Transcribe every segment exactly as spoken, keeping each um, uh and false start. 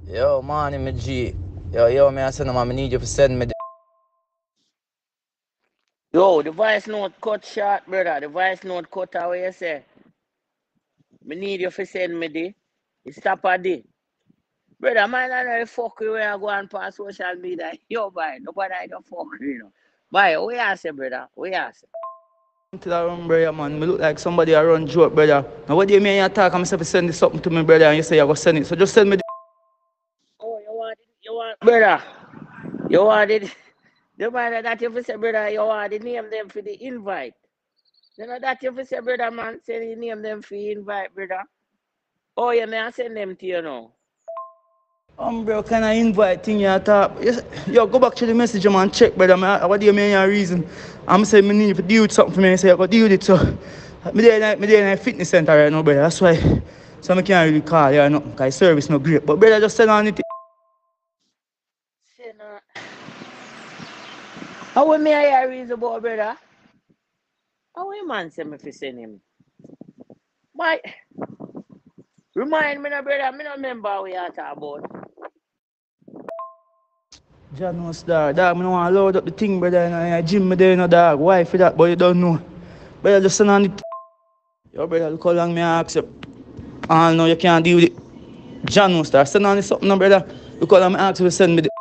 Yo, man, me G. Yo, yo, me I send them, I need you to send me the... Yo, the voice note cut short, brother. The voice note cut away, you say. Me need you to send me the. It's top of the. Brother, man, I know the fuck you when I go on past social media. Yo, boy, nobody I don't fuck you, you know. Boy, we are say, brother. We are say. To that room, brother, man. Me look like somebody I run joke, brother. Now, what do you mean you talk? I'm supposed to send this something to me, brother, and you say you're going to send it. So just send me the... Oh, you want it? You want, brother? You want it? The man that you say, brother, you want to name them for the invite. You know that you say, brother, man, say you name them for the invite, brother. Oh, yeah, may I send them to you now? Um, bro, can I invite thing you talk? Yes. Yo, go back to the message, man, check, brother. Man, what do you mean your reason? I'm saying me need to deal with something for me. I say I go deal with it, so... Me there, in- me there in a fitness center right now, brother. That's why... So I can't really call you or nothing, because service no great. But, brother, just send on it. Say no. How we may I hear reason about, brother? How we man say me fi send him? Why? Remind me, no, brother. Me no remember what you talk about. John was there. Dog, me don't want to load up the thing, brother. In a gym, me there, no dog. Why for that? But you don't know. Brother, just send on it. Yo, brother, look how long me ask you. I know you can't deal with it. John was there. Send on it something, no, brother. Look how long me ask you to send me the...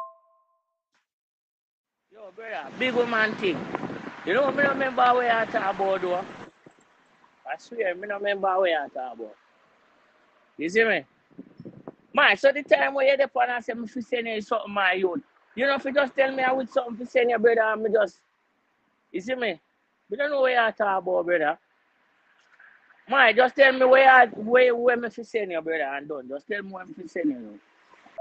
Yo, brother, big woman thing. You know, me no remember what you talk about, though. I swear, me no remember what you talk about. You see me? Man, so the time where you're there and I say me fi send you something, my youth. You know, if you just tell me I with something to send you, brother, and me just, you see me? Me don't know what you talk about, brother. Man, just tell me where you, where, where me fi send you, brother, and done. Just tell me where me fi send you. Now.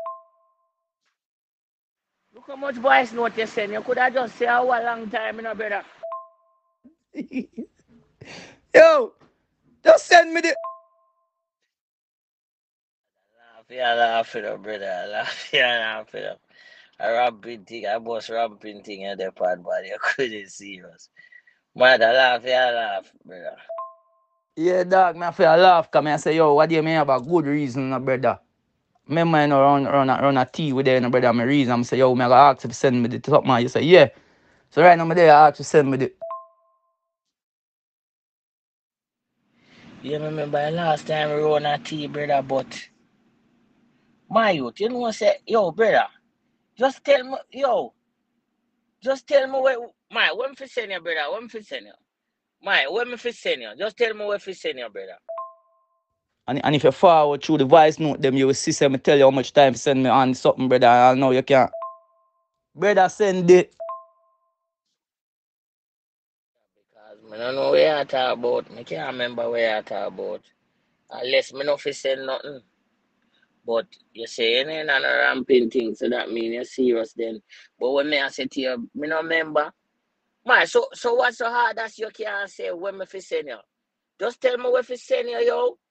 Look how much voice note you send. You could have just say how a long time, you know, brother. Yo, just send me the... Laugh, yeah, laugh it up, brother. Laugh, yeah, laugh it up. A ramping thing, I bust ramping thing in the pod, but you couldn't serious. Mother, laugh, yeah, laugh, brother. Yeah, dog, me I feel laugh, because I say, yo, what do you mean about good reason, no, brother? Remember, you know, run, run, a- run a tea with them, no, brother, my reason. I say, yo, me I gotta ask you to send me the something, man. You say, yeah. So right now, me there, I ask you to send me the... You remember the last time we run a tea, brother, but my youth, you know, say, yo, brother, just tell me, yo, just tell me where, my, when fi send you, brother, when fi send you. My, when me fi send you, just tell me where fi send you, brother. And, and if you forward through the voice note, them you will see, say, me tell you how much time to send me on something, brother. I know you can't. Brother, send it. Because me don't know where you talk about. Me can't remember where you talk about. Unless me no fi send nothing. But you say you ain't on a ramping thing, so that mean you're serious then. But when me I say to you, me no remember. Man, so so what's so hard that you can't say when me fi send you? Just tell me where fi send you, yo.